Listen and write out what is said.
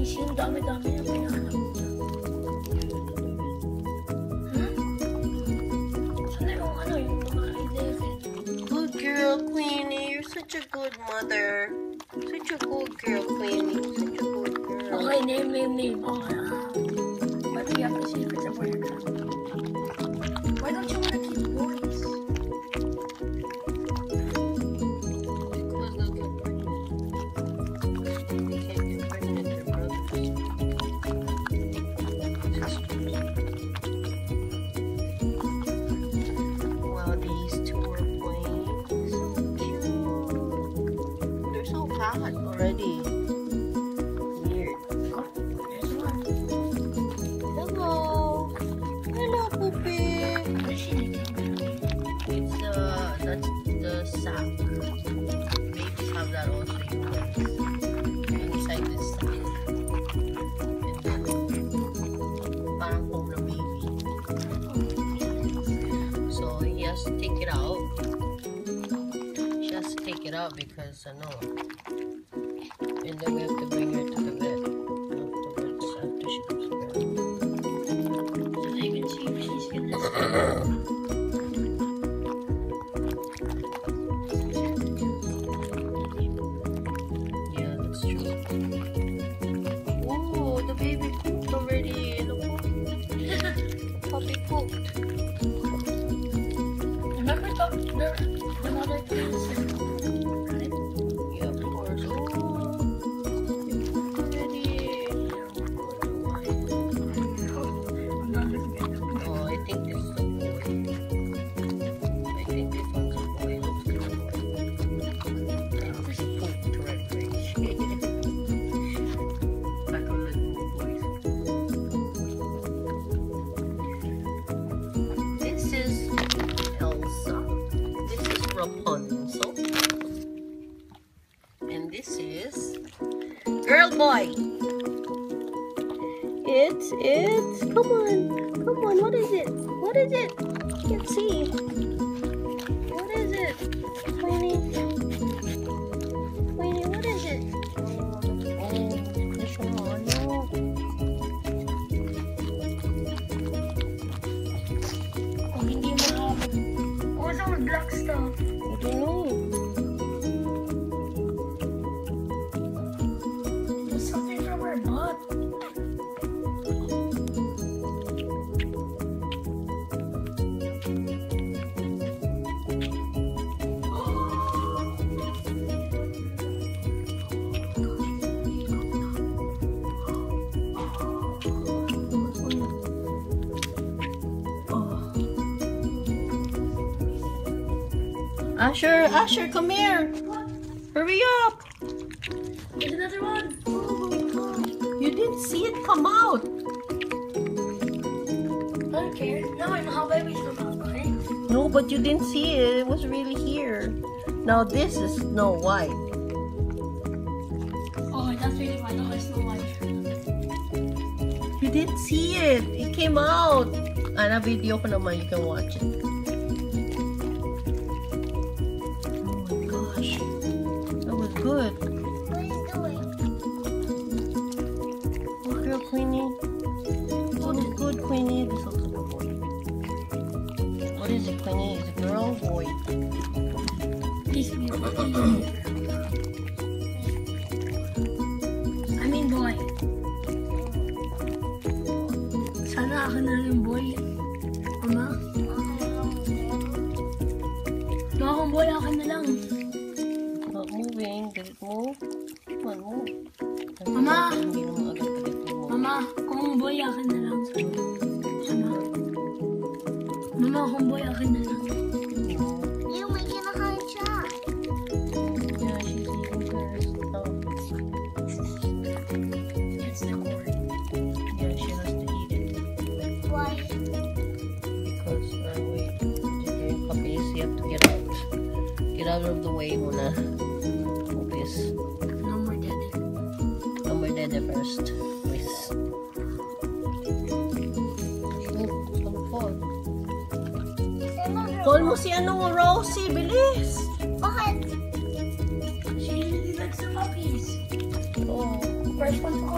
Promise, yung dami-dami na pinahanap ko. Sana yung ano, yung mga ideas eh. Good girl, Queenie. You're such a good mother. Such a good girl, Queenie. Such a good girl. Okay, name. Okay, why do you have to see if it's a boy or girl? Why don't you want to keep boys? Because they'll get pregnant. They can't get pregnant, their brothers. Sisters. Wow, these two are playing. So cute. They're so hot already. Weird. Oh, there's one. Hello. Hello, Poopy. What is she making? It's that's the sack. Babies have that also. You guys. Inside this sack. And then parang home na baby. So he has to take it out. She has to take it out because I know. And then we have to bring her to the vet. Afterwards, after she goes to bed. So they can see if she's gonna. Yeah, that's true. Oh, the baby pooped already. Look, puppy pooped. Remember the mother twins? Right? Yeah, of course. Oh, you pooped already. I'm not looking at them. Oh, I think this is a boy. I think this one's a boy. Looks like a boy. This pooped right away. Like a little boy. This is Elsa. This is Rapunzel. And this is Girl Boy. It's come on, what is it? What is it? Can't see. What is it? Queenie, what is it? Oh, this one, no. Kung hindi mo nakapag... What's all the black stuff? I don't know. There's something from her butt. Asher, come here. Hurry up. There's another one. Oh my god. You didn't see it come out. I don't care. Now I know how babies come out, okay? No, but you didn't see it. It was really here. Now this is Snow White. Oh, that's really why I Snow White. You didn't see it. It came out. Ana video ko naman. You can watch it. Oh my gosh. That was good. What are you doing? Oh, girl, Queenie. Oh, good, Queenie. This looks like a boy. What is it, Queenie? Is it girl or boy? Please be a boy. I mean boy. Sana ako na yung boy. Mama? Kung akong boy, akin na lang. Not moving. Did it move? Come on, move. Mama! Hindi naman agad-agad move. Mama, kung boy, akin na lang. Sana. Mama, kung boy, akin na lang. You making a hard shot. Yeah, she's eating her stuff. It's the cord. Yeah, she has to eat it. Why? Because, wait. Okay, puppies, you have to get out. Get out of the way muna. Puppies. No more daddy. Number dede first. Please. Call mo si ano, Rosie, bilis! Bakit? She usually likes the puppies. Oh. First one to